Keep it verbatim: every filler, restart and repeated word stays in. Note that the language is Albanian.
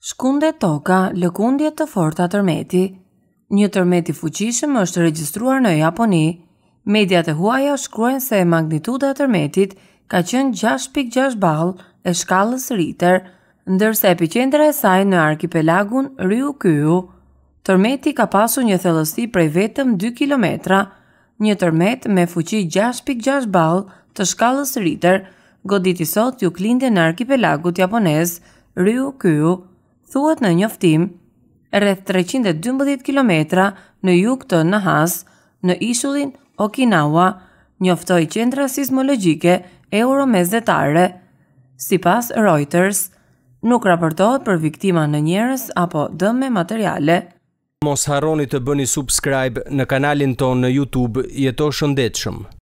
Shkundet toka, lëkundje të forta tërmeti. Një tërmet i fuqishëm është regjistruar në Japoni. Mediat e huaja shkruajnë se magnituda e tërmetit ka qenë gjashtë pikë gjashtë ballë e shkallës Richter, ndërsa epiqendra e saj në arkipelagun Ryukyu. Tërmeti ka pasur një thellësi prej vetëm dy kilometra. Një tërmet me fuqi gjashtë pikë gjashtë ballë të shkallës Richter goditi sot juklindje në arkipelagut japonez Ryukyu. Thuhet në njoftim, rreth treqind e dymbëdhjetë kilometra në jug të N H A S, në ishullin Okinawa, njoftoi qendra sismologjike euromezetare. Sipas Reuters, nuk raportohet për viktima në njerëz apo dëme materiale. Mos harroni të bëni subscribe në kanalin ton në YouTube Jeto Shëndetshëm.